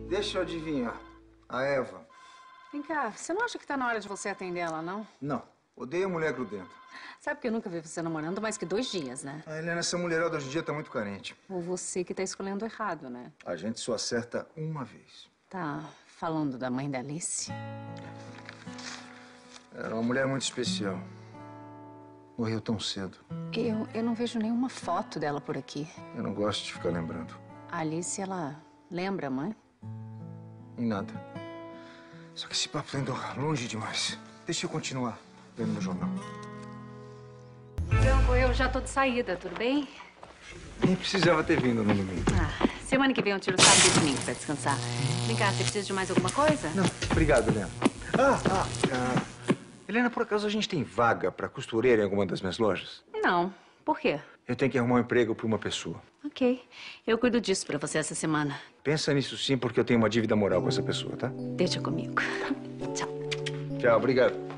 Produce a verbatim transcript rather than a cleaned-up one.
Deixa eu adivinhar. A Eva. Vem cá, você não acha que tá na hora de você atender ela, não? Não. Odeio mulher grudenta. Sabe que eu nunca vi você namorando mais que dois dias, né? A Helena, essa mulherada hoje em dia tá muito carente. Ou você que tá escolhendo errado, né? A gente só acerta uma vez. Tá falando da mãe da Alice? Era uma mulher muito especial. Morreu tão cedo. Eu, eu não vejo nenhuma foto dela por aqui. Eu não gosto de ficar lembrando. A Alice, ela lembra a mãe? Em nada. Só que esse papo tá indo longe demais. Deixa eu continuar vendo meu jornal. Então, eu já tô de saída, tudo bem? Nem precisava ter vindo no domingo. Ah, semana que vem eu tiro sábado e domingo pra descansar. Vem cá, você precisa de mais alguma coisa? Não, obrigado, Helena. Ah, ah, ah. Helena, por acaso a gente tem vaga pra costureira em alguma das minhas lojas? Não. Por quê? Eu tenho que arrumar um emprego pra uma pessoa. Ok. Eu cuido disso pra você essa semana. Pensa nisso sim, porque eu tenho uma dívida moral com essa pessoa, tá? Deixa comigo. Tchau. Tchau, obrigado.